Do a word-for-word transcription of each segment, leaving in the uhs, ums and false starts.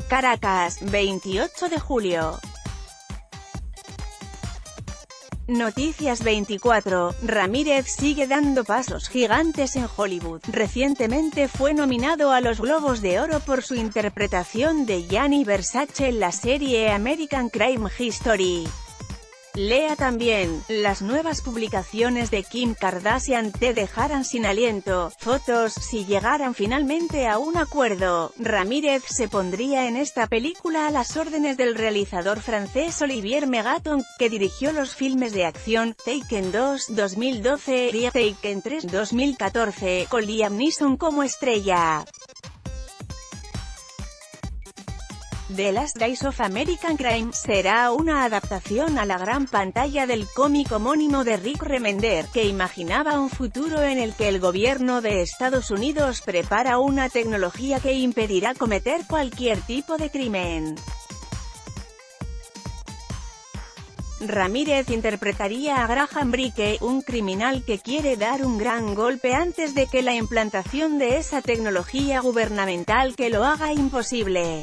Caracas, veintiocho de julio. Noticias veinticuatro, Ramírez sigue dando pasos gigantes en Hollywood. Recientemente fue nominado a los Globos de Oro por su interpretación de Gianni Versace en la serie American Crime History. Lea también, las nuevas publicaciones de Kim Kardashian te dejarán sin aliento. Fotos, si llegaran finalmente a un acuerdo, Ramírez se pondría en esta película a las órdenes del realizador francés Olivier Megaton, que dirigió los filmes de acción, Taken dos, dos mil doce, y Taken tres, dos mil catorce, con Liam Neeson como estrella. The Last Days of American Crime será una adaptación a la gran pantalla del cómic homónimo de Rick Remender, que imaginaba un futuro en el que el gobierno de Estados Unidos prepara una tecnología que impedirá cometer cualquier tipo de crimen. Ramírez interpretaría a Graham Bricke, un criminal que quiere dar un gran golpe antes de que la implantación de esa tecnología gubernamental que lo haga imposible.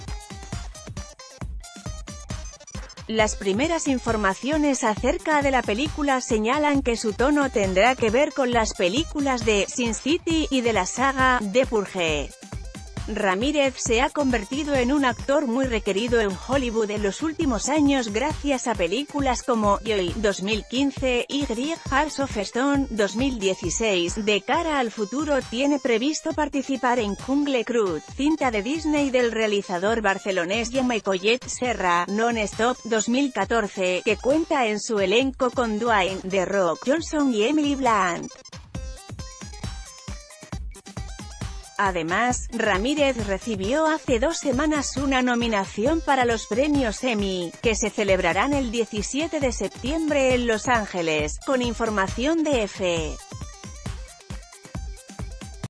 Las primeras informaciones acerca de la película señalan que su tono tendrá que ver con las películas de Sin City y de la saga The Purge. Ramírez se ha convertido en un actor muy requerido en Hollywood en los últimos años gracias a películas como Joy, dos mil quince, y Hearts of Stone, dos mil dieciséis. De cara al futuro tiene previsto participar en Jungle Cruise, cinta de Disney del realizador barcelonés Jaume Collet Serra, Non-Stop, dos mil catorce, que cuenta en su elenco con Dwayne The Rock Johnson y Emily Blunt. Además, Ramírez recibió hace dos semanas una nominación para los premios Emmy, que se celebrarán el diecisiete de septiembre en Los Ángeles, con información de F.